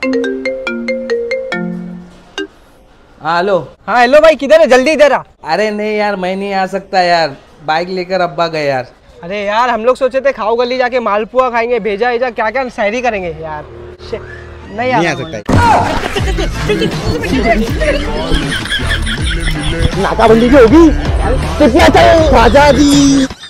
हाँ हेलो। हाँ हेलो भाई, किधर है? जल्दी इधर आ। अरे नहीं यार, मैं नहीं आ सकता यार, बाइक लेकर अब्बा गए यार। अरे यार, हम लोग सोचे थे खाओ गली जाके मालपुआ खाएंगे, भेजा भेजा क्या क्या सैरी करेंगे यार। नहीं आ सकता। नाकाबंदी की होगी, कितना चाहिए? आजादी।